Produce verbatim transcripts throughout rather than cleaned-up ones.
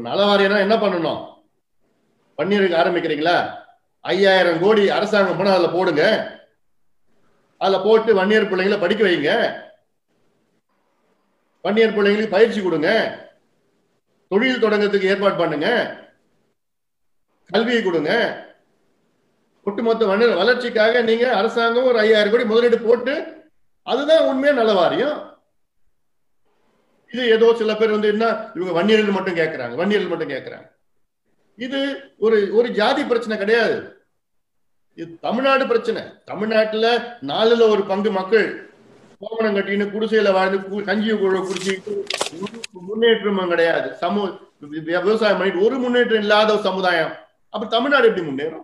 நலவாரியம்னா என்ன பண்ணணும்? வன்னியருக்கு ஆரம்பிக்கிறீங்களா? ஐயாயிரம் கோடி அரசாங்கம் போனா அதுல போடுங்க. அதுல போட்டு வன்னியர் பிள்ளைங்களை படிக்க வைங்க. வன்னியர் பிள்ளைங்களுக்கு பயிற்சி கொடுங்க. தொழில் தொடங்கத்துக்கு ஏற்பாடு பண்ணுங்க. கல்வியை கொடுங்க. ஒட்டுமொத்த வன்னியர் வளர்ச்சிக்காக நீங்க அரசாங்கம் ஒரு ஐயாயிரம் கோடி முதலீடு போட்டு, அதுதான் உண்மையா நலவாரியம். இது ஏதோ சில பேர் வந்து என்ன இவங்க வன்னியர்கள் மட்டும் கேட்கிறாங்க, வன்னியர்கள் மட்டும் கேட்கிறாங்க. இது ஒரு ஒரு ஜாதி பிரச்சனை கிடையாது. இது தமிழ்நாடு பிரச்சனை. தமிழ்நாட்டுல நாலுல ஒரு பங்கு மக்கள் கோமணம் கட்டின்னு குடிசையில வாழ்ந்து கஞ்சி குடிச்சிட்டு முன்னேற்றமும் கிடையாது. சமூக விவசாயம் பண்ணிட்டு ஒரு முன்னேற்றம் இல்லாத ஒரு சமுதாயம். அப்ப தமிழ்நாடு எப்படி முன்னேறும்?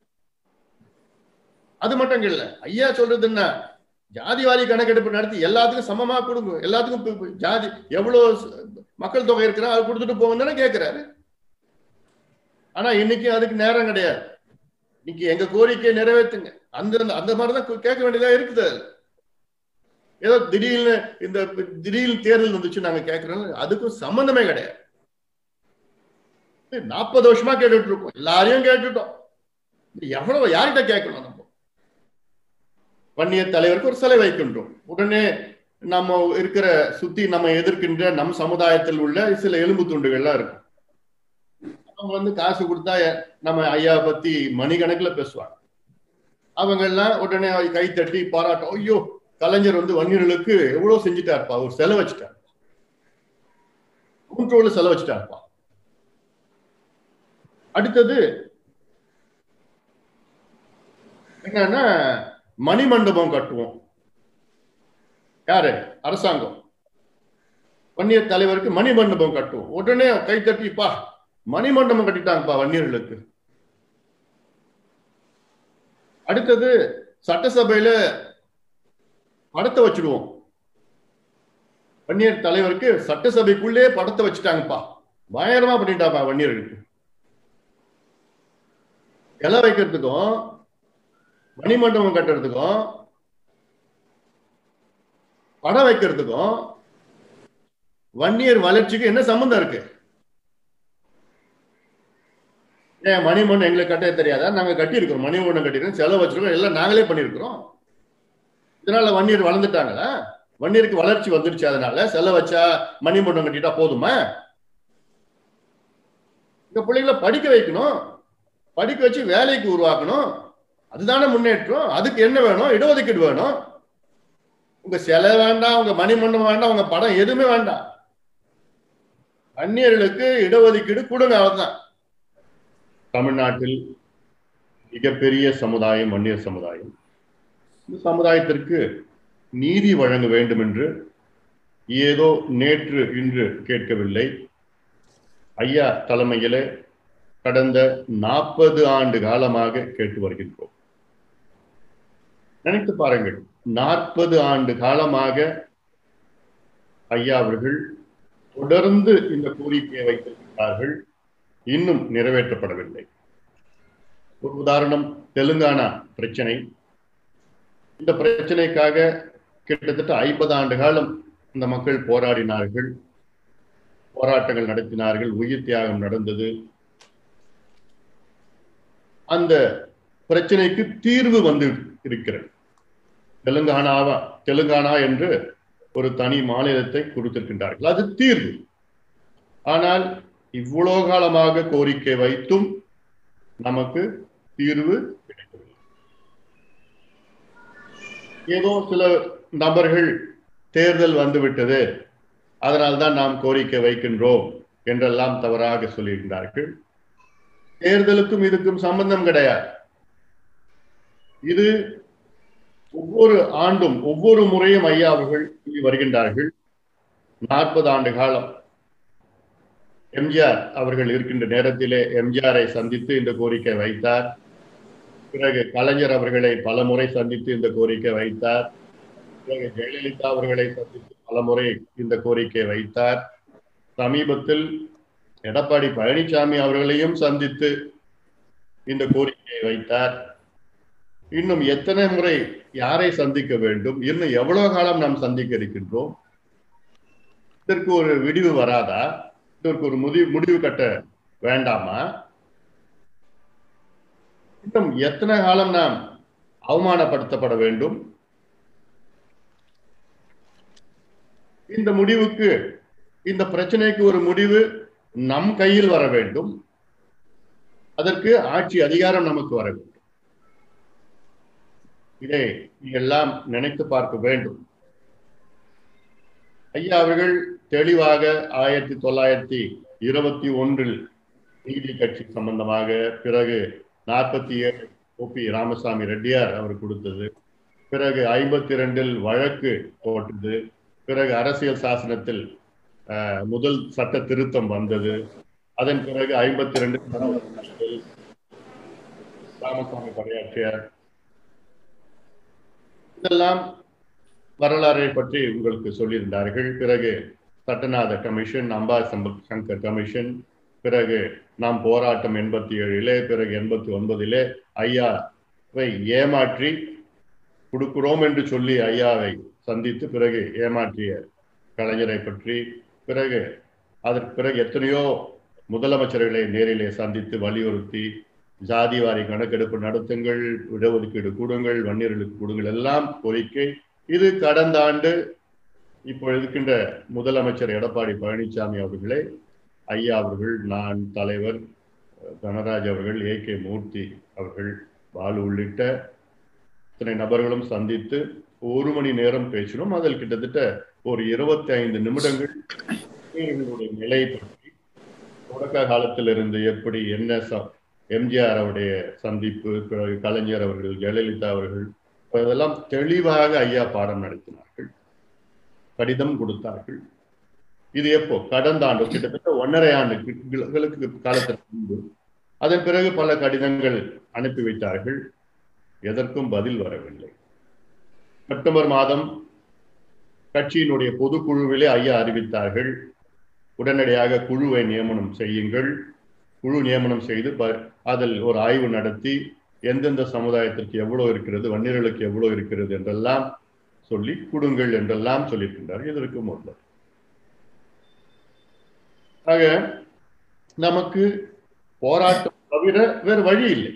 அது மட்டும் இல்ல, ஐயா சொல்றது என்ன, ஜாதிவாரி கணக்கெடுப்பு நடத்தி எல்லாத்துக்கும் சமமா கொடுங்க, எல்லாத்துக்கும் ஜாதி எவ்வளவு மக்கள் தொகை இருக்கிறா அது கொடுத்துட்டு போங்க தானே கேட்கிறாரு. ஆனா இன்னைக்கு அதுக்கு நேரம் கிடையாது. இன்னைக்கு எங்க கோரிக்கையை நிறைவேற்றுங்க அந்த அந்த மாதிரிதான் கேட்க வேண்டியதா இருக்குது. ஏதோ திடீர்னு இந்த திடீர்னு தேர்தல் வந்துச்சு நாங்க கேட்கிறோம், அதுக்கும் சம்பந்தமே கிடையாது. நாற்பது வருஷமா கேட்டுட்டு இருக்கோம், எல்லாரையும் கேட்டுட்டோம். எவ்வளவு யார்கிட்ட கேட்கணும்? நம்ம வன்னியர் தலைவருக்கு ஒரு சிலை வைக்கின்றோம், உடனே நம்ம இருக்கிற சுத்தி நம்ம எதிர்க்கின்ற நம் சமுதாயத்தில் உள்ள சில எலும்பு துண்டுகள்லாம் இருக்கும். அவங்க வந்து காசு கொடுத்தா நம்ம ஐயா பத்தி மணிக்கணக்கில் பேசுவாங்க. அவங்க எல்லாம் உடனே கை தட்டி பாராட்டம், ஐயோ கலைஞர் வந்து வன்னியர்களுக்கு எவ்வளவு செஞ்சுட்டாருப்பா, ஒரு செலவு வச்சுட்டாரு, மூன்றோடு செலவு வச்சுட்டாருப்பா. அடுத்தது என்னன்னா மணிமண்டபம் கட்டுவோம். யாரு? அரசாங்கம். வன்னியர் தலைவருக்கு மணிமண்டபம் கட்டுவோம். உடனே கை தட்டிப்பா மணிமண்டபம் கட்டிட்டாங்கப்பா வன்னியர்களுக்கு. அடுத்தது சட்டசபையில படத்தை வச்சிடுவோம். வன்னியர் தலைவருக்கு சட்டசபைக்குள்ளே படத்தை வச்சுட்டாங்கப்பா, பயங்கரமா பண்ணிட்டாப்பா வன்னியர்களுக்கு. இலை வைக்கிறதுக்கும் மணிமண்டபம் கட்டுறதுக்கும் படம் வைக்கிறதுக்கும் வன்னியர் வளர்ச்சிக்கு என்ன சம்பந்தம் இருக்கு? ஏன் மணிமண்டபம் எங்களுக்கு கட்ட தெரியாதா? நாங்க கட்டி இருக்கிறோம், மணிமண்டபம் கட்டிருக்கோம், செலவு வச்சிருக்கோம், எல்லாம் நாங்களே பண்ணிருக்கிறோம். இதனால வன்னியர் வளர்ந்துட்டாங்களா? வன்னியருக்கு வளர்ச்சி வந்துருச்சு, அதனால செலவு வச்சா மணிமண்டபம் கட்டிட்டா போதுமா? இந்த பிள்ளைங்களை படிக்க வைக்கணும், படிக்க வச்சு வேலைக்கு உருவாக்கணும், அதுதானே முன்னேற்றம். அதுக்கு என்ன வேணும்? இடஒதுக்கீடு வேணும். உங்க சிலை வேண்டாம், உங்க மணிமண்டபம் வேண்டாம், உங்க படம் எதுவுமே வேண்டாம். வன்னியர்களுக்கு இடஒதுக்கீடு கொடுங்க, அவ்வளவுதான். தமிழ்நாட்டில் மிகப்பெரிய சமுதாயம் வன்னியர் சமுதாயம். இந்த சமுதாயத்திற்கு நீதி வழங்க வேண்டும் என்று ஏதோ நேற்று இன்று கேட்கவில்லை. ஐயா தலைமையில கடந்த நாற்பது ஆண்டு காலமாக கேட்டு வருகின்றோம். நினைத்து பாருங்கள், நாற்பது ஆண்டு காலமாக ஐயா அவர்கள் தொடர்ந்து இந்த கோரிக்கையை வைத்திருக்கிறார்கள், இன்னும் நிறைவேற்றப்படவில்லை. ஒரு உதாரணம், தெலுங்கானா பிரச்சனை. இந்த பிரச்சனைக்காக கிட்டத்தட்ட ஐம்பது ஆண்டு காலம் இந்த மக்கள் போராடினார்கள், போராட்டங்கள் நடத்தினார்கள், உயிர் தியாகம் நடந்தது. அந்த பிரச்சனைக்கு தீர்வு வந்து இருக்கிறது. தெலுங்கானாவா தெலுங்கானா என்று ஒரு தனி மாநிலத்தை கொடுத்திருக்கின்றார்கள், அது தீர்வு. ஆனால் இவ்வளவு காலமாக கோரிக்கை வைத்தும் நமக்கு தீர்வு கிடைக்கவில்லை. ஏதோ சில நபர்கள் தேர்தல் வந்துவிட்டது, அதனால்தான் நாம் கோரிக்கை வைக்கின்றோம் என்றெல்லாம் தவறாக சொல்லுகின்றார்கள். தேர்தலுக்கும் இதுக்கும் சம்பந்தம் கிடையாது. இது ஒவ்வொரு ஆண்டும் ஒவ்வொரு முறையும் ஐயா அவர்கள் வருகின்றார்கள். நாற்பது ஆண்டு காலம் எம்ஜிஆர் அவர்கள் இருக்கின்ற நேரத்திலே எம்ஜிஆரை சந்தித்து இந்த கோரிக்கை வைத்தார். பிறகு கலைஞர் அவர்களை பல முறை சந்தித்து இந்த கோரிக்கை வைத்தார். பிறகு ஜெயலலிதா அவர்களை சந்தித்து பல முறை இந்த கோரிக்கை வைத்தார். சமீபத்தில் எடப்பாடி பழனிசாமி அவர்களையும் சந்தித்து இந்த கோரிக்கையை வைத்தார். இன்னும் எத்தனை முறை யாரை சந்திக்க வேண்டும்? இன்னும் எவ்வளவு காலம் நாம் சந்திக்க இருக்கின்றோம்? இதற்கு ஒரு விடிவு வராதா? இதற்கு ஒரு முடிவு முடிவு கட்ட வேண்டாமா? இன்னும் எத்தனை காலம் நாம் அவமானப்படுத்தப்பட வேண்டும்? இந்த முடிவுக்கு, இந்த பிரச்சனைக்கு ஒரு முடிவு நம் கையில் வர வேண்டும். அதற்கு ஆட்சி அதிகாரம் நமக்கு வர வேண்டும். இதை எல்லாம் நினைத்து பார்க்க வேண்டும். ஐயா அவர்கள் தெளிவாக ஆயிரத்தி தொள்ளாயிரத்தி இருபத்தி ஒன்றில் நீதி கட்சி சம்பந்தமாக, பிறகு நாற்பத்தி ஏழு ஓ பி ராமசாமி ரெட்டியார் அவர் கொடுத்தது, பிறகு ஐம்பத்தி இரண்டில் வழக்கு போட்டது, பிறகு அரசியல் சாசனத்தில் முதல் சட்ட திருத்தம் வந்தது, அதன் பிறகு ஐம்பத்தி இரண்டு ராமசாமி படையாற்றியார். இதெல்லாம் வரலாறை பற்றி உங்களுக்கு சொல்லியிருந்தார்கள். பிறகு சட்டநாத கமிஷன், அம்பா சங்கர் கமிஷன், பிறகு நாம் போராட்டம் எண்பத்தி ஏழிலே, பிறகு எண்பத்தி ஒன்பதிலே ஐயாவை ஏமாற்றி கொடுக்கிறோம் என்று சொல்லி ஐயாவை சந்தித்து பிறகு ஏமாற்றிய கலைஞரை பற்றி, பிறகு அதற்கு பிறகு எத்தனையோ முதலமைச்சர்களை நேரிலே சந்தித்து வலியுறுத்தி ஜாதிவாரி கணக்கெடுப்பு நடத்துங்கள், இடஒதுக்கீடு கூடுங்கள், வன்னியர்களுக்கு கூடுங்கள் எல்லாம் கோரிக்கை. இது கடந்த ஆண்டு இப்போ இருக்கின்ற முதலமைச்சர் எடப்பாடி பழனிசாமி அவர்களே, ஐயா அவர்கள், நான், தலைவர் தனராஜ் அவர்கள், ஏ கே மூர்த்தி அவர்கள், பாலு உள்ளிட்ட இத்தனை நபர்களும் சந்தித்து ஒரு மணி நேரம் பேசினோம். அதில் கிட்டத்தட்ட ஒரு இருபத்தி ஐந்து நிமிடங்கள் நிலை பற்றி, தொடக்க காலத்தில் இருந்து எப்படி என்ன எம்ஜிஆர் அவருடைய சந்திப்பு, பிறகு கலைஞர் அவர்கள், ஜெயலலிதா அவர்கள், இதெல்லாம் தெளிவாக ஐயா பாடம் நடத்தினார்கள், கடிதம் கொடுத்தார்கள். இது எப்போ? கடந்த ஆண்டு, கிட்டத்தட்ட ஒன்றரை ஆண்டுகளுக்கு காலத்திற்கு முன்பு. அதன் பிறகு பல கடிதங்கள் அனுப்பி வைத்தார்கள், எதற்கும் பதில் வரவில்லை. செப்டம்பர் மாதம் கட்சியினுடைய பொதுக்குழுவிலே ஐயா அறிவித்தார்கள், உடனடியாக குழுவை நியமனம் செய்யுங்கள், குழு நியமனம் செய்து அதில் ஒரு ஆய்வு நடத்தி எந்தெந்த சமுதாயத்திற்கு எவ்வளவு இருக்கிறது, வன்னியர்களுக்கு எவ்வளவு இருக்கிறது என்றெல்லாம் சொல்லி கொடுங்கள் என்றெல்லாம் சொல்லியிருக்கின்றார்கள். இதற்கு முதல் ஆக நமக்கு போராட்டம் தவிர வேறு வழி இல்லை.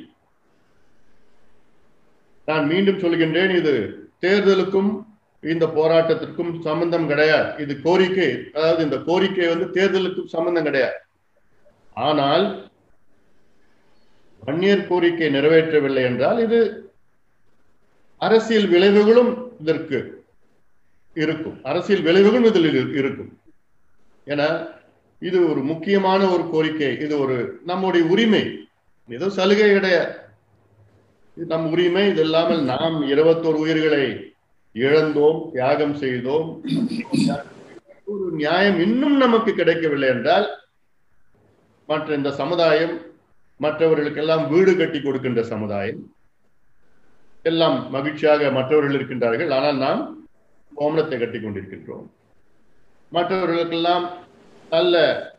நான் மீண்டும் சொல்கின்றேன், இது தேர்தலுக்கும் இந்த போராட்டத்திற்கும் சம்பந்தம் கிடையாது. இது கோரிக்கை, அதாவது இந்த கோரிக்கை வந்து தேர்தலுக்கும் சம்பந்தம் கிடையாது. ஆனால் வன்னியர் கோரிக்கை நிறைவேற்றவில்லை என்றால் இது அரசியல் விளைவுகளும் இதற்கு இருக்கும், அரசியல் விளைவுகளும் இதில் இருக்கும். ஏன்னா இது ஒரு முக்கியமான ஒரு கோரிக்கை, இது ஒரு நம்முடைய உரிமை, ஏதோ சலுகை கிடையாது, இது நம் உரிமை. இது இல்லாமல் நாம் இருபத்தோரு உயிர்களை இழந்தோம், தியாகம் செய்தோம், ஒரு நியாயம் இன்னும் நமக்கு கிடைக்கவில்லை என்றால் மற்ற இந்த சமுதாயம், மற்றவர்களுக்கெல்லாம் வீடு கட்டி கொடுக்கின்ற சமுதாயம், எல்லாம் மகிழ்ச்சியாக மற்றவர்கள் இருக்கின்றார்கள், ஆனால் நாம் கோமணத்தை கட்டி கொண்டிருக்கின்றோம். மற்றவர்களுக்கெல்லாம் நல்ல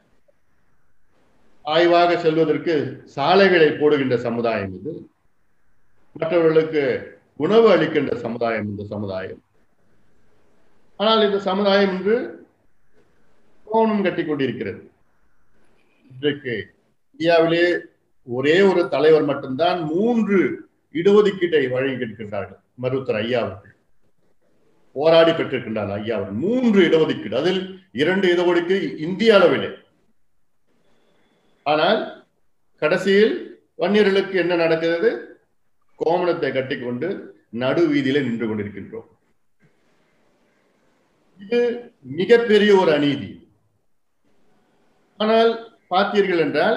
ஆய்வாக செல்வதற்கு சாலைகளை போடுகின்ற சமுதாயம் இது, மற்றவர்களுக்கு உணவு அளிக்கின்ற சமுதாயம் இந்த சமுதாயம். ஆனால் இந்த சமுதாயம் இன்று கோமணம் கட்டி கொண்டிருக்கிறது. இன்றைக்கு இந்தியாவிலே ஒரே ஒரு தலைவர் மட்டும்தான் மூன்று இடஒதுக்கீட்டை வழங்கியிருக்கின்றார்கள். மருத்துவர் ஐயா அவர்கள் போராடி பெற்றிருக்கின்றார். ஐயா அவர்கள் மூன்று இடஒதுக்கீடு, அதில் இரண்டு இடஒதுக்கீடு இந்திய அளவிலே. ஆனால் கடைசியில் வன்னியர்களுக்கு என்ன நடக்கிறது? கோமணத்தை கட்டிக்கொண்டு நடு வீதியில நின்று கொண்டிருக்கின்றோம். இது மிகப்பெரிய ஒரு அநீதி. ஆனால் பார்த்தீர்கள் என்றால்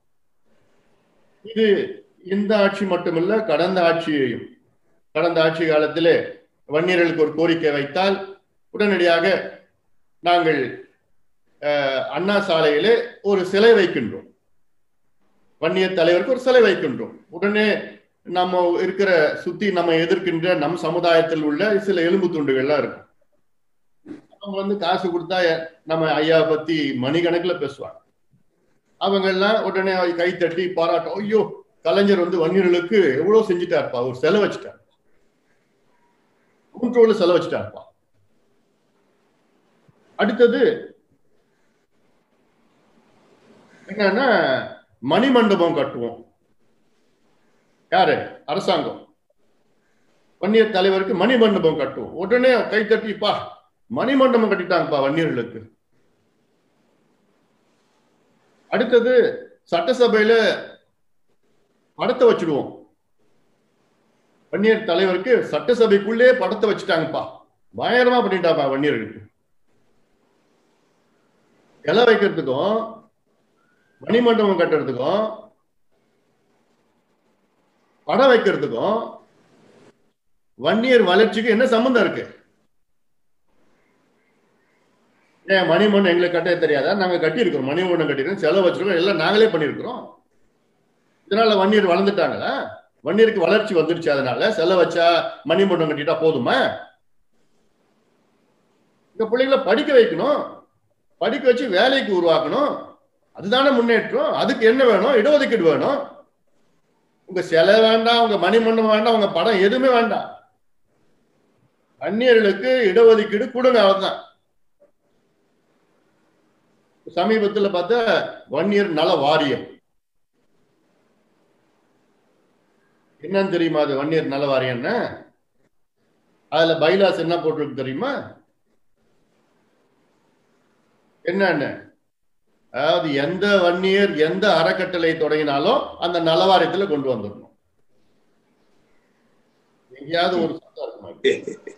இது இந்த ஆட்சி மட்டுமல்ல, கடந்த ஆட்சியையும், கடந்த ஆட்சி காலத்திலே வன்னியர்களுக்கு ஒரு கோரிக்கை வைத்தால் உடனடியாக நாங்கள் அண்ணா சாலையிலே ஒரு சிலை வைக்கின்றோம், வன்னியர் தலைவருக்கு ஒரு சிலை வைக்கின்றோம். உடனே நம்ம இருக்கிற சுத்தி நம்ம எதிர்க்கின்ற நம் சமுதாயத்தில் உள்ள சில எலும்பு துண்டுகள்லாம் இருக்கும். அவங்க வந்து காசு கொடுத்தா நம்ம ஐயா பத்தி மணிக்கணக்கில் பேசுவாங்க. அவங்க எல்லாம் உடனே கை தட்டி பாராட்டம், ஐயோ கலைஞர் வந்து வன்னியர்களுக்கு எவ்வளவு செஞ்சுட்டாருப்பா, ஒரு செலவு வச்சுட்டார், மூன்றோடு செலவு வச்சுட்டாருப்பா. அடுத்தது என்னன்னா மணிமண்டபம் கட்டுவோம். யாரு? அரசாங்கம். வன்னியர் தலைவருக்கு மணிமண்டபம் கட்டுவோம். உடனே கை தட்டிப்பா மணிமண்டபம் கட்டிட்டாங்கப்பா வன்னியர்களுக்கு. அடுத்தது சட்டசபையில படத்தை வச்சிடுவோம். வன்னியர் தலைவருக்கு சட்டசபைக்குள்ளே படத்தை வச்சுட்டாங்கப்பா, பயங்கரமா பண்ணிட்டாப்பா வன்னியர்களுக்கு. இலை வைக்கிறதுக்கும் மணிமண்டபம் கட்டுறதுக்கும் படம் வைக்கிறதுக்கும் வன்னியர் வளர்ச்சிக்கு என்ன சம்பந்தம் இருக்கு? ஏன் மணிமண்டபம் எங்களுக்கு கட்ட தெரியாதா? நாங்க கட்டி இருக்கிறோம், மணிமண்டபம் கட்டிருக்கோம், செலவு வச்சிருக்கோம், எல்லாம் நாங்களே பண்ணிருக்கிறோம். இதனால வன்னியர் வளர்ந்துட்டாங்களா? வன்னியருக்கு வளர்ச்சி வந்துருச்சு, அதனால செலவு வச்சா மணிமண்டபம் கட்டிட்டா போதுமா? இந்த பிள்ளைங்களை படிக்க வைக்கணும், படிக்க வச்சு வேலைக்கு உருவாக்கணும், அதுதானே முன்னேற்றம். அதுக்கு என்ன வேணும்? இடஒதுக்கீடு வேணும். உங்க செலவு வேண்டாம், உங்க மணிமண்டபம் வேண்டாம், உங்க படம் எதுவுமே வேண்டாம். வன்னியர்களுக்கு இடஒதுக்கீடு கொடுங்க, அவ்வளவுதான். சமீபத்துல பார்த்தா வன்னியர் நல வாரியம் என்னன்னு தெரியுமா? அது வன்னியர் நல வாரியம் என்ன? அதுல பைலாஸ் என்ன போட்டிருக்கு தெரியுமா? என்னன்னு, அதாவது எந்த வன்னியர் எந்த அறக்கட்டளை தொடங்கினாலும் அந்த நலவாரியத்துல கொண்டு வந்துடணும். எங்கேயாவது ஒரு சட்டம் இருக்குமா?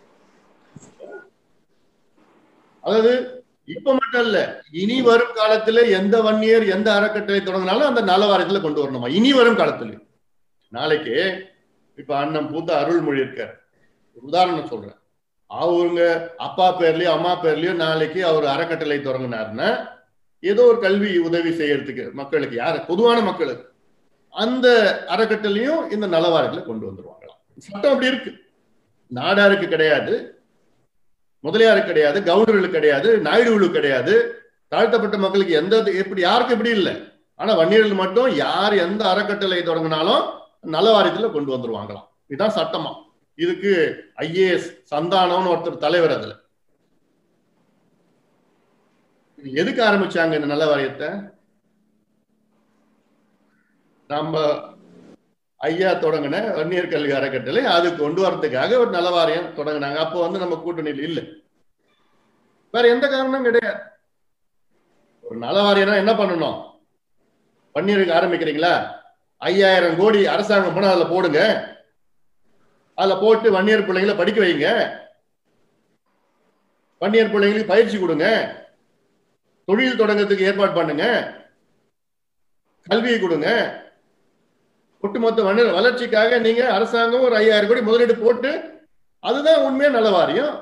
அதாவது இப்ப மட்டும் இல்ல, இனி வரும் காலத்துல எந்த வன்னியர் எந்த அறக்கட்டளை தொடங்கினாலும் அந்த நலவாரியத்துல கொண்டு வரணுமா? இனி வரும் காலத்துல. நாளைக்கு இப்ப அண்ணன் பூத்த அருள்மொழி இருக்கார், உதாரணம் சொல்றேன். அவருங்க அப்பா பேர்லயோ அம்மா பேர்லயோ நாளைக்கு அவர் அறக்கட்டளை தொடங்கினாருன்னா ஏதோ ஒரு கல்வி உதவி செய்யறதுக்கு மக்களுக்கு, யாரு? பொதுவான மக்களுக்கு, அந்த அறக்கட்டளையும் இந்த நலவாரியத்துல கொண்டு வந்துருவாங்களாம். சட்டம் அப்படி இருக்கு. நாடாருக்கு கிடையாது, முதலியாருக்கு கிடையாது, கவுண்டர்களுக்கு கிடையாது, நாயுடுகளுக்கு கிடையாது, தாழ்த்தப்பட்ட மக்களுக்கு எந்த எப்படி யாருக்கும் இப்படி இல்லை. ஆனா வன்னியர்கள் மட்டும் யார் எந்த அறக்கட்டளை தொடங்கினாலும் நலவாரியத்துல கொண்டு வந்துருவாங்களாம். இதுதான் சட்டமா. இதுக்கு ஐஏஎஸ் சந்தானம்னு ஒருத்தர் தலைவர். அதுல எதுக்கு ஆரம்பிச்சாங்க இந்த நல்ல வாரியத்தை? நம்ம ஐயா தொடங்கின வன்னியர் கல்வி அறக்கட்டளை அது கொண்டு வரதுக்காக ஒரு நல வாரியம் தொடங்கினாங்க. அப்போ வந்து நம்ம கூட்டணியில் இல்லை, வேற எந்த காரணமும் கிடையாது. ஒரு நல வாரியம்னா என்ன பண்ணணும்? வன்னியருக்கு ஆரம்பிக்கிறீங்களா, ஐயாயிரம் கோடி அரசாங்கம் போனா அதுல போடுங்க, அதுல போட்டு வன்னியர் பிள்ளைங்களை படிக்க வைங்க, வன்னியர் பிள்ளைங்களுக்கு பயிற்சி கொடுங்க, தொழில் தொடங்கத்துக்கு ஏற்பாடு பண்ணுங்க, கல்வியை கொடுங்க. ஒட்டுமொத்த வன்னியர் வளர்ச்சிக்காக நீங்க அரசாங்கம் ஒரு ஐயாயிரம் கோடி முதலீடு போட்டு, அதுதான் உண்மையா நல வாரியம்.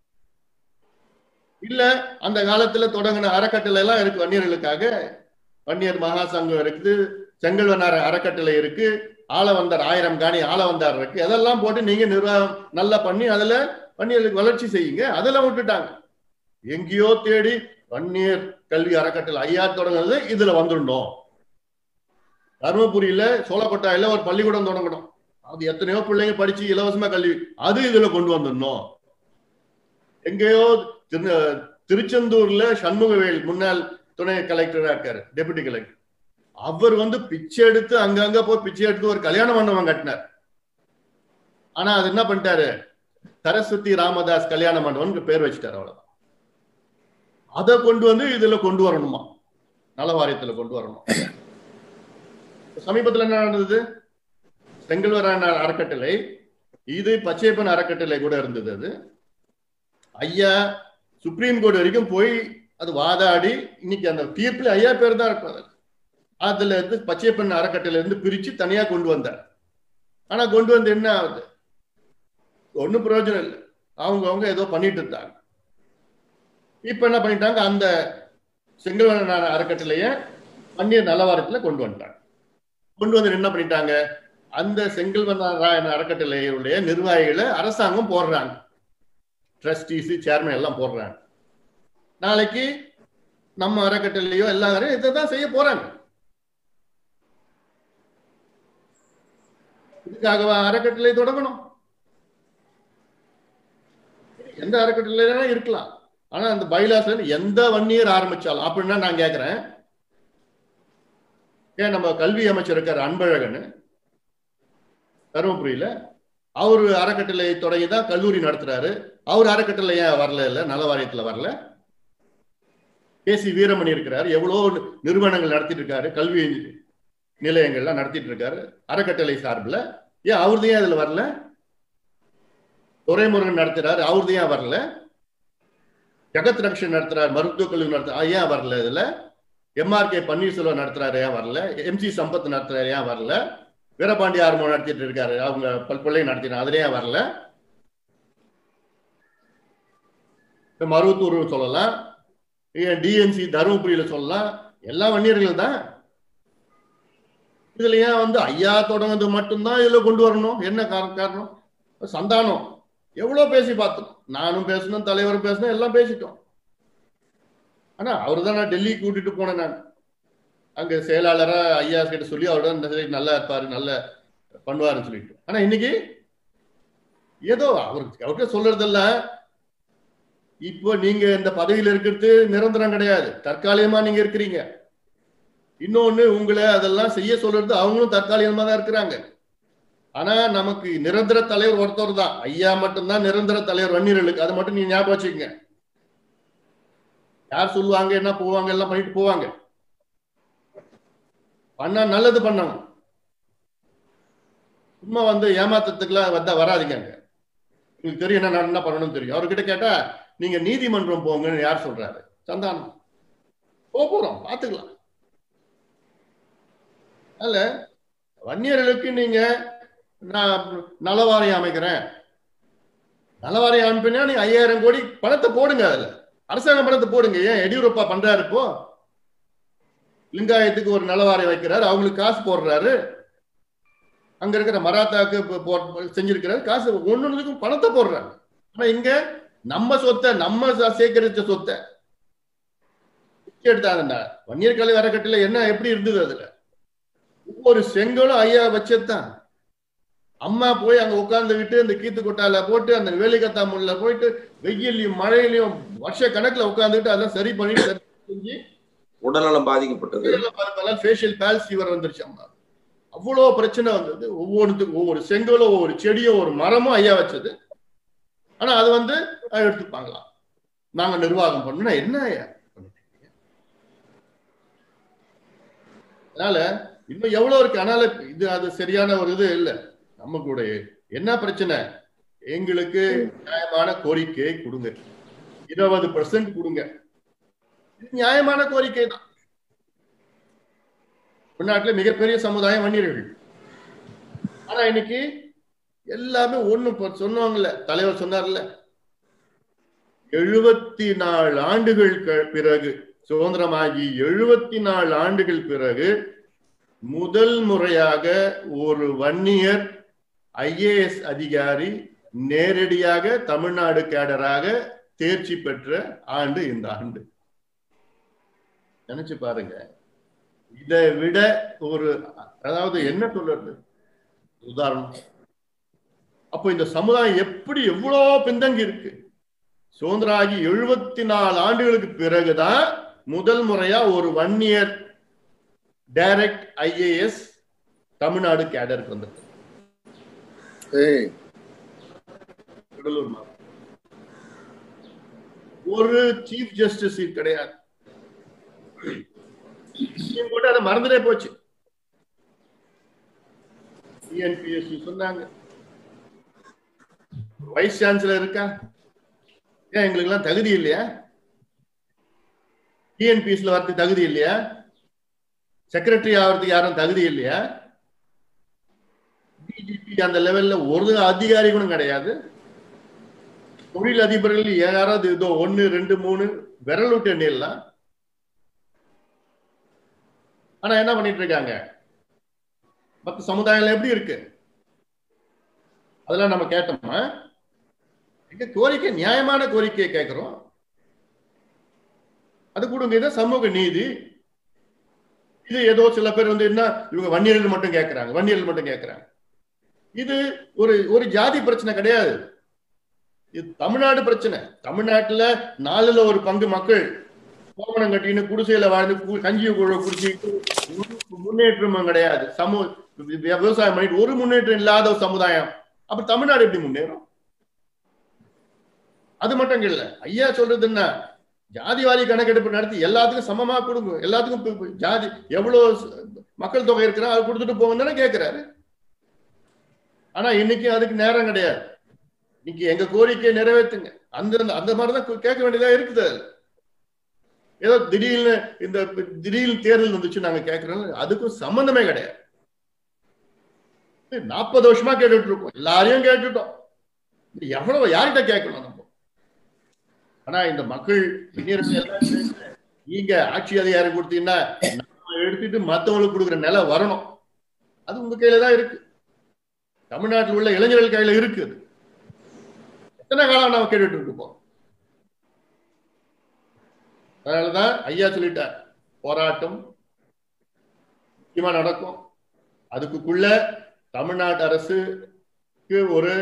இல்ல அந்த காலத்துல தொடங்கின அறக்கட்டளை எல்லாம் இருக்கு வன்னியர்களுக்காக. வன்னியர் மகாசங்கம் இருக்குது, செங்கல்வனார் அறக்கட்டளை இருக்கு, ஆள வந்தார் ஆயிரம் காணி ஆள வந்தார் இருக்கு. அதெல்லாம் போட்டு நீங்க நிர்வாகம் நல்லா பண்ணி அதுல வன்னியர்களுக்கு வளர்ச்சி செய்யுங்க. அதெல்லாம் விட்டுட்டாங்க. எங்கேயோ தேடி வன்னியர் கல்வி அறக்கட்டளை ஐயா தொடங்குறது இதுல வந்துடணும். தருமபுரியில சோழக்கொட்டாயில ஒரு பள்ளிக்கூடம் தொடங்கணும், அது எத்தனையோ பிள்ளைங்க படிச்சு இலவசமா கல்வி, அது இதுல கொண்டு வந்துடணும். எங்கேயோ திருச்செந்தூர்ல சண்முகவேல் முன்னாள் துணை கலெக்டரா இருக்காரு, டெபுட்டி கலெக்டர், அவர் வந்து பிச்சை எடுத்து அங்கங்க போய் பிச்சை எடுத்து ஒரு கல்யாண மண்டபம் கட்டினார். ஆனா அது என்ன பண்ணிட்டாரு, சரஸ்வதி ராமதாஸ் கல்யாண மண்டபம் பேர் வச்சுட்டாரு, அவ்வளவுதான். அதை கொண்டு வந்து இதுல கொண்டு வரணுமா, நல வாரியத்துல கொண்டு வரணும். சமீபத்துல என்ன நடந்தது, செங்கல்வராயன் அறக்கட்டளை, இது பச்சையப்பன் அறக்கட்டளை கூட இருந்தது. அது ஐயா சுப்ரீம் கோர்ட் வரைக்கும் போய் அது வாதாடி இன்னைக்கு அந்த தீர்ப்புல ஐயா பேர் தான் இருப்பாரு. அதுல இருந்து பச்சையப்பன் அறக்கட்டளை இருந்து பிரிச்சு தனியா கொண்டு வந்தார். ஆனா கொண்டு வந்து என்ன ஆகுது, ஒன்னும் பிரயோஜனம் இல்லை. அவங்க அவங்க ஏதோ பண்ணிட்டு இருந்தாங்க. இப்ப என்ன பண்ணிட்டாங்க, அந்த செங்கல்வராயன் அறக்கட்டளைய வன்னியர் நலவாரியத்துல கொண்டு வந்துட்டாங்க. கொண்டு வந்து என்ன பண்ணிட்டாங்க, அந்த செங்கல்வராயன் அறக்கட்டளையுடைய நிர்வாகிகளை அரசாங்கம் போடுறாங்க, ட்ரஸ்டீஸ் சேர்மன் எல்லாம் போடுறாங்க. நாளைக்கு நம்ம அறக்கட்டளையோ எல்லாரும் இதைதான் செய்ய போறாங்க. இதுக்காகவா அறக்கட்டளை தொடங்கணும்? எந்த அறக்கட்டளை இருக்கலாம். ஆனா அந்த பைலாஸ்ல எந்த வன்னியர் ஆரம்பிச்சாலும், அப்படின்னா நான் கேட்கிறேன், ஏன் நம்ம கல்வி அமைச்சர் இருக்கார் அன்பழகன் தருமபுரியில, அவரு அறக்கட்டளை தொடங்கிதான் கல்லூரி நடத்துறாரு. அவர் அறக்கட்டளை ஏன் வரல இல்ல நல வாரியத்துல வரல? கே சி வீரமணி இருக்கிறாரு, எவ்வளவு நிறுவனங்கள் நடத்திட்டு இருக்காரு, கல்வி நிலையங்கள்லாம் நடத்திட்டு இருக்காரு அறக்கட்டளை சார்பில். ஏன் அவருது ஏன் அதுல வரல? துரைமுருகன் நடத்துறாரு, அவருது ஏன் வரல? ஜெகத் ரக்ஷன் நடத்துறாரு, மருத்துவக் கல்லூரி நடத்துறாரு, ஏன் வரல? இதுல எம் ஆர் கே பன்னீர்செல்வம் நடத்துறாரு, ஏன் வரல? எம் சி சம்பத் நடத்துறாரு, ஏன் வரல? வீரபாண்டி ஆர்மோ நடத்திட்டு இருக்காரு, அவங்க பல்கொள்ளை நடத்தினார், அதுல ஏன் வரல? மருவத்தூர் சொல்லலாம், டிஎன்சி தருமபுரியில சொல்லலாம், எல்லா வன்னியர்கள் தான். இதுல ஏன் வந்து ஐயா தொடங்குறது மட்டும்தான் இதுல கொண்டு வரணும்? என்ன காரணம்? சந்தானம் எவ்வளவு பேசி பார்த்தோம், நானும் பேசணும், தலைவரும் பேசணும், எல்லாம் பேசிட்டோம். ஆனா அவரு தான் நான் டெல்லி கூட்டிட்டு போனேன். நான் அங்க செயலாளரா ஐயா கிட்ட சொல்லி அவருடன் நல்லா இருப்பாரு, நல்ல பண்ணுவாருன்னு சொல்லிட்டு. ஆனா இன்னைக்கு ஏதோ அவருக்கு அவர்கிட்ட சொல்றதெல்லாம், இப்போ நீங்க இந்த பதவியில் இருக்கிறது நிரந்தரம் கிடையாது, தற்காலிகமா நீங்க இருக்கிறீங்க. இன்னொன்னு, உங்களை அதெல்லாம் செய்ய சொல்றது அவங்களும் தற்காலிகமா தான் இருக்கிறாங்க. ஆனா நமக்கு நிரந்தர தலைவர் ஒருத்தர் தான், ஐயா மட்டும்தான் நிரந்தர தலைவர் வன்னியர்களுக்கு. அதை மட்டும் நீங்க ஞாபகம் வச்சுக்கங்க. யார் சொல்லுவாங்க என்ன போவாங்க எல்லாம் பண்ணிட்டு போவாங்க, பண்ணா நல்லது பண்ணணும். சும்மா வந்து ஏமாத்தத்துக்குலாம் வந்தா வராதிங்க. உங்களுக்கு தெரியும் என்ன என்ன பண்ணணும்னு தெரியும். அவர்கிட்ட கேட்டா நீங்க நீதிமன்றம் போங்கன்னு யார் சொல்றாரு? சந்தானம். போறோம், பாத்துக்கலாம். அதனால வன்னியர்களுக்கு நீங்க நான் நலவாரியம் அமைக்கிறேன், நலவாரியம் அமைப்பினா நீங்க ஐயாயிரம் கோடி பணத்தை போடுங்க, அதுல அரசாங்க பணத்தை போடுங்க. ஏன் எடியூரப்பா பண்றாரு? இப்போ லிங்காயத்துக்கு ஒரு நலவாரியம் வைக்கிறாரு, அவங்களுக்கு காசு போடுறாரு. அங்க இருக்கிற மராத்தாக்கு செஞ்சிருக்கிறாரு, காசு ஒன்னொன்னுக்கும் பணத்தை போடுறாங்க. ஆனா இங்க நம்ம சொத்தை, நம்ம சேகரிச்ச சொத்தை எடுத்தாங்க. வன்னியர் கலை அறக்கட்டளை என்ன எப்படி இருந்தது? அதுல ஒவ்வொரு செங்கலும் ஐயா வச்சதுதான். அம்மா போய் அங்க உட்கார்ந்துகிட்டு அந்த கீத்து கொட்டால போட்டு அந்த வேலிகத்தா முள்ள போயிட்டு வெயிலையும் மழையிலையும் வருஷ கணக்குல உட்கார்ந்துட்டு அதெல்லாம் சரி பண்ணிட்டு செஞ்சு உடல்நலம் பாதிக்கப்பட்டது. ஃபேஷியல் பால்ஸ் ஃபீவர் வந்துருச்சு. அம்மா அவ்வளவு பிரச்சனை வந்தது. ஒவ்வொருத்துக்கும் ஒவ்வொரு செங்கலும் ஒவ்வொரு செடியும் ஒரு மரமும் ஐயா வச்சது. ஆனா அது வந்து எடுத்துப்பாங்களாம், நாங்க நிர்வாகம் பண்ணோம்னா என்ன ஐயா. அதனால இன்னும் எவ்வளவு இருக்கு. அதனால இது அது சரியான ஒரு இது இல்லை. நம்ம கூட என்ன பிரச்சனை? எங்களுக்கு நியாயமான கோரிக்கை கொடுங்க, இருபது பர்சன்ட் கொடுங்க. நியாயமான கோரிக்கை தான். தமிழ்நாட்டில் மிகப்பெரிய சமுதாயம் வன்னியர்கள். ஆனா இன்னைக்கு எல்லாமே ஒண்ணு சொன்னாங்கல்ல, தலைவர் சொன்னார்ல, எழுபத்தி நாலு ஆண்டுகள் பிறகு, சுதந்திரமாகி எழுபத்தி நாலு ஆண்டுகள் பிறகு முதல் முறையாக ஒரு வன்னியர் ஐஏஎஸ் அதிகாரி நேரடியாக தமிழ்நாடு கேடராக தேர்ச்சி பெற்ற ஆண்டு இந்த ஆண்டு. நினைச்சு பாருங்க. இதை விட ஒரு, அதாவது என்ன சொல்றது உதாரணம். அப்போ இந்த சமுதாயம் எப்படி எவ்வளவு பின்தங்கி இருக்கு. சுதந்திரம் ஆகி எழுபத்தி நாலு ஆண்டுகளுக்கு பிறகுதான் முதல் முறையா ஒரு வன்னியர் டைரக்ட் ஐஏஎஸ் தமிழ்நாடு கேடருக்கு வந்தது. ஒரு சீஃப் ஜஸ்டிஸ் கிடையாது. கூட அதை மறந்துட்டே போச்சு. டிஎன்பிஎஸ்சி சொன்னாங்க, வைஸ் சான்சலர் இருக்கா? ஏன் எங்களுக்கு எல்லாம் தகுதி இல்லையா? டிஎன்பிஎஸ்ல வரதுக்கு தகுதி இல்லையா? செக்ரட்டரி ஆகிறதுக்கு யாரும் தகுதி இல்லையா? டிஜிபி அந்த லெவல்ல ஒரு அதிகாரி கூட கிடையாது. தொழில் அதிபர்கள் யாராவது இதோ ஒன்னு ரெண்டு மூணு விரல் விட்டு எண்ணிடலாம். ஆனா என்ன பண்ணிட்டு இருக்காங்க? மற்ற சமுதாயம் எப்படி இருக்கு அதெல்லாம் நம்ம கேட்டோமா? எங்க கோரிக்கை நியாயமான கோரிக்கையை கேட்கிறோம், அது கொடுங்க. இதான் சமூக நீதி. இது ஏதோ சில பேர் வந்து என்ன, இவங்க வன்னியர்கள் மட்டும் கேட்கிறாங்க, வன்னியர்கள் மட்டும் கேட்கிறாங்க. இது ஒரு ஒரு ஜாதி பிரச்சனை கிடையாது, இது தமிழ்நாடு பிரச்சனை. தமிழ்நாட்டுல நாலுல ஒரு பங்கு மக்கள் கோமணம் கட்டின்னு குடிசையில வாழ்ந்து கஞ்சி குடிச்சிட்டு முன்னேற்றமும் கிடையாது. சமூக விவசாயம் பண்ணிட்டு ஒரு முன்னேற்றம் இல்லாத ஒரு சமுதாயம். அப்ப தமிழ்நாடு எப்படி முன்னேறும்? அது மட்டும் இல்ல, ஐயா சொல்றது என்ன, ஜாதிவாரி கணக்கெடுப்பு நடத்தி எல்லாத்துக்கும் சமமா கொடுங்க, எல்லாத்துக்கும் ஜாதி எவ்வளவு மக்கள் தொகை இருக்கிறா அது கொடுத்துட்டு போங்கன்னு கேட்கிறாரு. ஆனா இன்னைக்கு அதுக்கு நேரம் கிடையாது. இன்னைக்கு எங்க கோரிக்கையை நிறைவேற்றுங்க அந்த அந்த மாதிரிதான் கேட்க வேண்டியதா இருக்குது. ஏதோ திடீர்னு இந்த திடீர்னு தேர்தல் வந்துச்சு நாங்க கேட்கிறோம், அதுக்கும் சம்பந்தமே கிடையாது. நாற்பது வருஷமா கேட்டுட்டு இருக்கோம், எல்லாரையும் கேட்டுட்டோம், எவ்வளவு யார்கிட்ட கேட்கணும் நம்ம? ஆனா இந்த மக்கள் நீங்க ஆட்சி அதிகாரம் கொடுத்தீங்கன்னா எடுத்துட்டு மத்தவங்களுக்கு கொடுக்குற நிலை வரணும். அது உங்க கையில தான் இருக்கு. தமிழ்நாட்டில் உள்ள இளைஞர்கள் கையில இருக்கு. எத்தனை காலம் நாம கேட்டுட்டு இருக்கோம். அதனாலதான் ஐயா சொல்லிட்டார், போராட்டம் முக்கியமா நடக்கும். அதுக்குள்ள தமிழ்நாட்டு அரசுக்கு ஒரு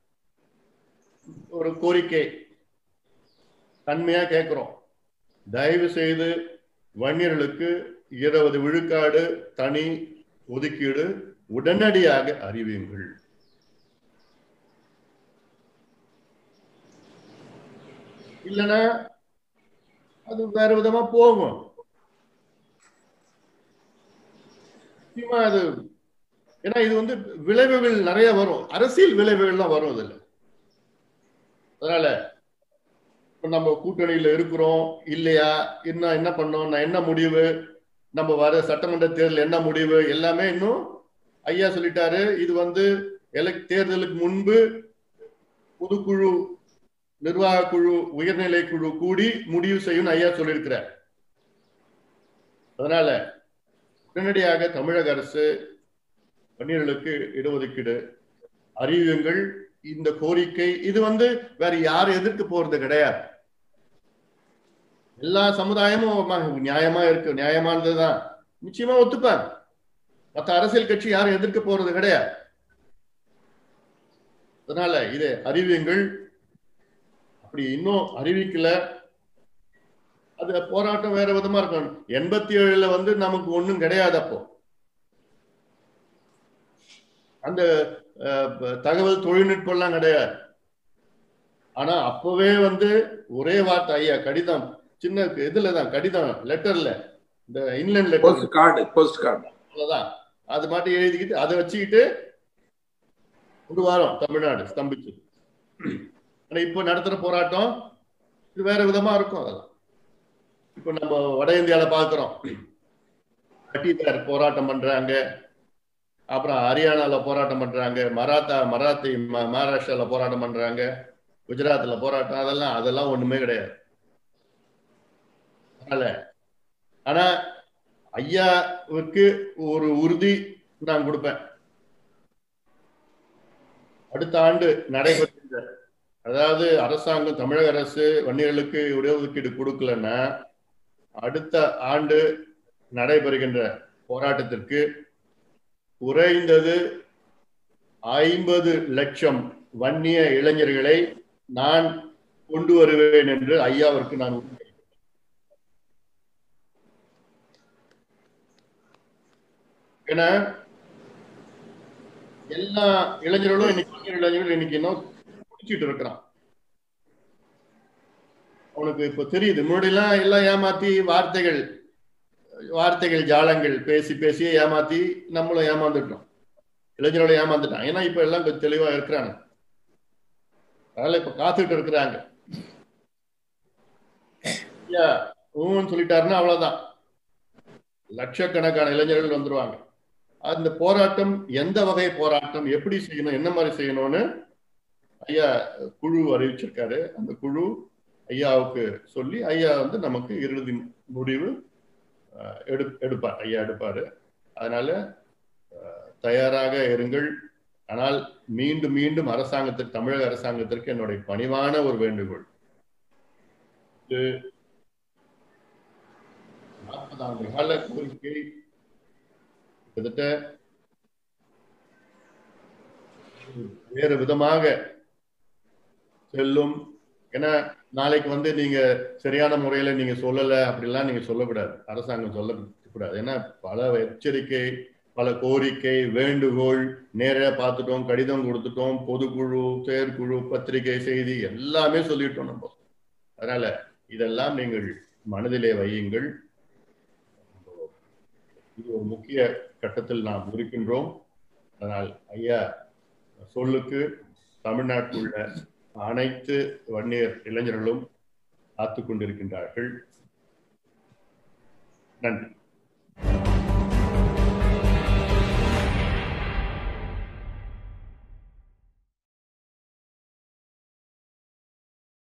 ஒரு கோரிக்கை தன்மையா கேட்கிறோம். தயவு செய்து வன்னியர்களுக்கு இருபது விழுக்காடு தனி ஒதுக்கீடு உடனடியாக அறிவியுங்கள். இல்லைன்னா அது வேற விதமா போகும். அது ஏன்னா இது வந்து விளைவுகள் நிறைய வரும், அரசியல் விளைவுகள்லாம் வரும் இதுல. அதனால நம்ம கூட்டணியில இருக்கிறோம் இல்லையா, இன்னும் என்ன பண்ணோம், நான் என்ன முடிவு, நம்ம வர சட்டமன்ற தேர்தல் என்ன முடிவு, எல்லாமே இன்னும் ஐயா சொல்லிட்டாரு. இது வந்து எலக்ட் தேர்தலுக்கு முன்பு பொதுக்குழு நிர்வாக குழு உயர்நிலை குழு கூடி முடிவு செய்யும் ஐயா சொல்லியிருக்கிறார். அதனால உடனடியாக தமிழக அரசு வன்னியர்களுக்கு இடஒதுக்கீடு அறிவியுங்கள். இந்த கோரிக்கை இது வந்து வேற யாரும் எதிர்த்து போறது கிடையாது. எல்லா சமுதாயமும் நியாயமா இருக்கு, நியாயமானதுதான், நிச்சயமா ஒத்துப்பாங்க. மற்ற அரசியல் கட்சி யாரும் எதிர்க்க போறது கிடையாது. அதனால இதை அறிவியுங்கள். அப்படி இன்னும் அறிவிக்கல, அது போராட்டம் வேற விதமா இருக்கும். எண்பத்தி ஏழுல வந்து நமக்கு ஒண்ணும் கிடையாது. அப்போ அந்த தகவல் தொழில்நுட்பம் எல்லாம் கிடையாது. ஆனா அப்பவே வந்து ஒரே வார்த்தை ஐயா, கடிதம், சின்ன இதுலதான் கடிதம், லெட்டர்ல, இந்த inland letter, card, post card, அவ்வளவுதான். அது மட்டும் எழுதிக்கிட்டு அதை வச்சுக்கிட்டு ஒரு வாரம் தமிழ்நாடு ஸ்தம்பிச்சு. ஆனா இப்ப நடத்துற போராட்டம் இது வேற விதமா இருக்கும். அதெல்லாம் இப்ப நம்ம வட இந்தியால பாக்குறோம், பட்டிதார் போராட்டம் பண்றாங்க, அப்புறம் ஹரியானால போராட்டம் பண்றாங்க, மராத்தா மராத்தி மகாராஷ்டிரால போராட்டம் பண்றாங்க, குஜராத்ல போராட்டம், அதெல்லாம் அதெல்லாம் ஒண்ணுமே கிடையாது. அதனால ஆனா ஐயாவுக்கு ஒரு உறுதி நான் கொடுப்பேன். அடுத்த ஆண்டு நடைபெறுகின்ற, அதாவது அரசாங்கம் தமிழக அரசு வன்னியர்களுக்கு இடஒதுக்கீடு கொடுக்கலன்னா அடுத்த ஆண்டு நடைபெறுகின்ற போராட்டத்திற்கு குறைந்தது ஐம்பது லட்சம் வன்னிய இளைஞர்களை நான் கொண்டு வருவேன் என்று ஐயாவிற்கு நான் உறுதி. ஏன்னா எல்லா இளைஞர்களும் இன்னைக்கு இளைஞர்கள் இன்னைக்கு இன்னும் குடிச்சிட்டு இருக்கிறான். அவனுக்கு இப்ப தெரியுது, முன்னாடிலாம் எல்லாம் ஏமாத்தி வார்த்தைகள் வார்த்தைகள் ஜாலங்கள் பேசி பேசி ஏமாத்தி நம்மளும் ஏமாந்துட்டோம், இளைஞரோட ஏமாந்துட்டான். ஏன்னா இப்ப எல்லாம் கொஞ்சம் தெளிவா இருக்கிறாங்க. அதனால இப்ப காத்துட்டு இருக்கிறாங்க. சொல்லிட்டாருன்னா அவ்வளவுதான், லட்சக்கணக்கான இளைஞர்கள் வந்துருவாங்க. அந்த போராட்டம் எந்த வகை போராட்டம், எப்படி செய்யணும், என்ன மாதிரி செய்யணும்னு ஐயா குழு அறிவிச்சிருக்காரு. அந்த குழு ஐயாவுக்கு சொல்லி ஐயா வந்து நமக்கு இறுதி முடிவு எடு எடுப்பார் ஐயா எடுப்பாரு. அதனால தயாராக இருங்கள். ஆனால் மீண்டும் மீண்டும் அரசாங்கத்திற்கு, தமிழக அரசாங்கத்திற்கு என்னுடைய பணிவான ஒரு வேண்டுகோள், நாற்பது ஆண்டு கால கோரிக்கை கிட்டத்தட்ட வேறு விதமாக செல்லும். ஏன்னா நாளைக்கு வந்து நீங்க சரியான முறையில நீங்க சொல்லல அப்படிலாம் நீங்க சொல்லக்கூடாது, அரசாங்கம் சொல்லக்கூடாது. ஏன்னா பல எச்சரிக்கை, பல கோரிக்கை, வேண்டுகோள், நேரா பார்த்துட்டோம், கடிதம் கொடுத்துட்டோம், பொதுக்குழு, செயற்குழு, பத்திரிகை, செய்தி எல்லாமே சொல்லிட்டோம் நம்ம. அதனால இதெல்லாம் நீங்கள் மனதிலே வையுங்கள். இது ஒரு முக்கிய கட்டத்தில் நாம் இருக்கின்றோம். அதனால் ஐயா சொல்லுக்கு தமிழ்நாட்டில் உள்ள அனைத்து வன்னியர் இளைஞர்களும் காத்துக் கொண்டிருக்கின்றார்கள். நன்றி.